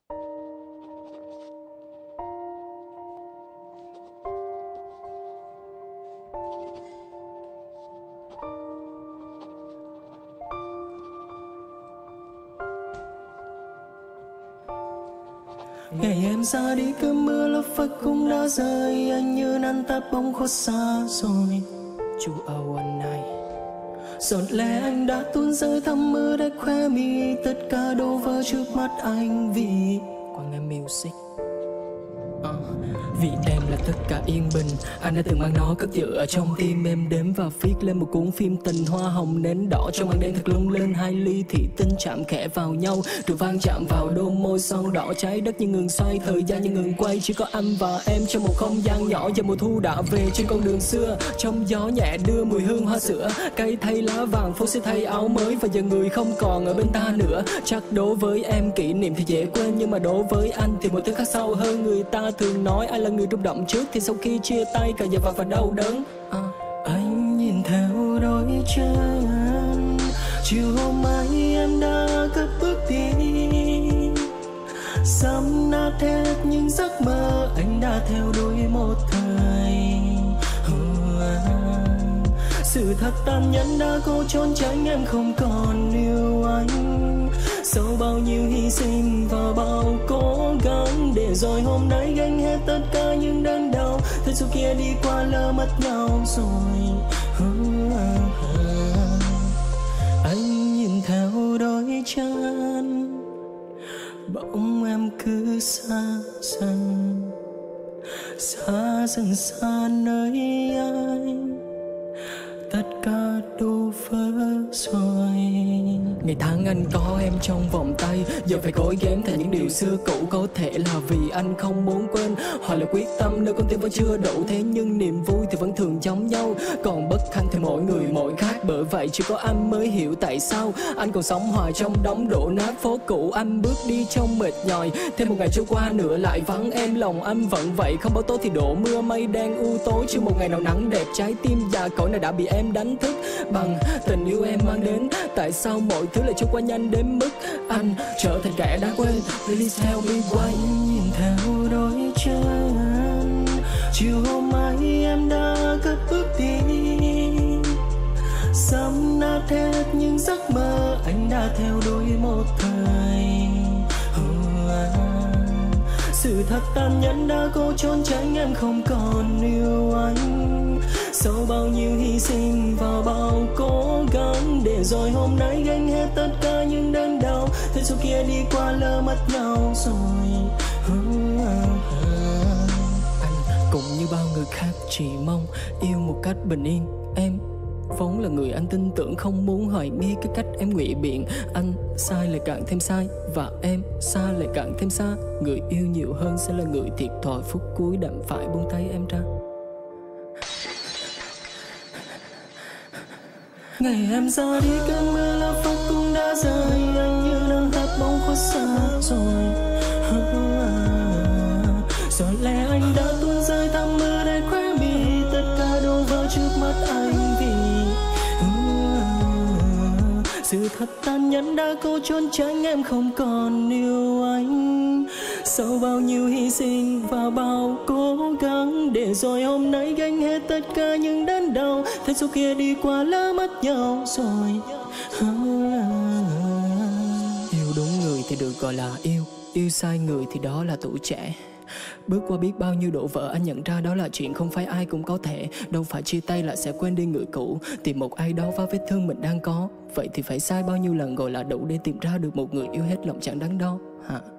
Ngày em ra đi cơn mưa lất phất cũng đã rơi, anh như nắng táp bóng khuất xa rồi. Chu âu anh này giọt lệ anh đã tuôn rơi thấm mưa đã khoe mi, tất cả đổ vỡ trước mắt anh vì quang em music. Vì em là tất cả yên bình, anh đã từng mang nó cất giữ ở trong tim em, đếm và viết lên một cuốn phim tình hoa hồng nến đỏ trong màn đêm thật lung linh. Hai ly thủy tinh chạm khẽ vào nhau rồi vang chạm vào đôi môi son đỏ, trái đất như ngừng xoay, thời gian như ngừng quay, chỉ có anh và em trong một không gian nhỏ. Giờ mùa thu đã về trên con đường xưa, trong gió nhẹ đưa mùi hương hoa sữa, cây thay lá vàng, phố sẽ thay áo mới và giờ người không còn ở bên ta nữa. Chắc đối với em kỷ niệm thì dễ quên, nhưng mà đối với anh thì một thứ khác sâu hơn. Người ta thường nói ai là người rung động trước thì sau khi chia tay cả giờ và đau đớn. Anh nhìn theo đôi chân, chiều hôm ấy em đã cất bước đi, sắm nát hết những giấc mơ anh đã theo đuổi một thời. Sự thật tàn nhẫn đã cố trốn tránh em không còn yêu anh, sau bao nhiêu hy sinh và bao cố gắng để rồi hôm nay gánh hết tất cả những đớn đau. Thế dù kia đi qua lỡ mất nhau rồi. Anh nhìn theo đôi chân, bỗng em cứ xa dần, xa dần xa nơi anh, tất cả đổ vỡ rồi. Ngày tháng anh có em trong vòng tay, giờ phải gói ghém thành những điều xưa cũ. Có thể là vì anh không muốn quên, hoặc là quyết tâm nơi con tim vẫn chưa đủ. Thế nhưng niềm vui thì vẫn thường giống nhau, còn bất hạnh thì mỗi người mỗi khác. Bởi vậy chỉ có anh mới hiểu tại sao anh còn sống hoài trong đống đổ nát phố cũ. Anh bước đi trong mệt nhòi, thêm một ngày trôi qua nữa lại vắng em. Lòng anh vẫn vậy, không báo tố thì đổ mưa, mây đen u tối. Chưa một ngày nào nắng đẹp, trái tim già cỗi này đã bị em đánh thức bằng tình yêu em mang đến. Tại sao mọi thứ lại trôi qua nhanh đến mức anh trở thành kẻ đã quên? Please tell me why. Nhìn theo đôi chân, chiều hôm ấy em đã cất bước đi, sắm nát hết những giấc mơ anh đã theo đuổi một thời. Sự thật tàn nhẫn đã cố trốn tránh em không còn yêu anh, sau bao nhiêu hy sinh và bao cố gắng để rồi hôm nay gánh hết tất cả những đớn đau. Thế dù kia đi qua lỡ mất nhau rồi. Anh cũng như bao người khác chỉ mong yêu một cách bình yên. Em vốn là người anh tin tưởng, không muốn hoài nghi cái cách em ngụy biện. Anh sai lại càng thêm sai, và em xa lại càng thêm xa. Người yêu nhiều hơn sẽ là người thiệt thòi, phút cuối đành phải buông tay em ra. Ngày em ra đi cơn mưa lá phất cũng đã rơi, anh như nắng táp bóng khuất xa rồi. Rồi lẽ anh đã tuôn rơi thăm mưa để khóe mi, tất cả đổ vỡ trước mắt anh vì sự thật tàn nhẫn đã cố trốn tránh em không còn yêu anh, sau bao nhiêu hy sinh và bao cố gắng để rồi hôm nay gánh hết tất cả những đớn đau. Thế số kia đi qua lỡ mất nhau rồi. Yêu đúng người thì được gọi là yêu, yêu sai người thì đó là tuổi trẻ. Bước qua biết bao nhiêu đổ vỡ, anh nhận ra đó là chuyện không phải ai cũng có thể. Đâu phải chia tay là sẽ quên đi người cũ, tìm một ai đó vào vết thương mình đang có. Vậy thì phải sai bao nhiêu lần gọi là đủ để tìm ra được một người yêu hết lòng chẳng đắn đo hả?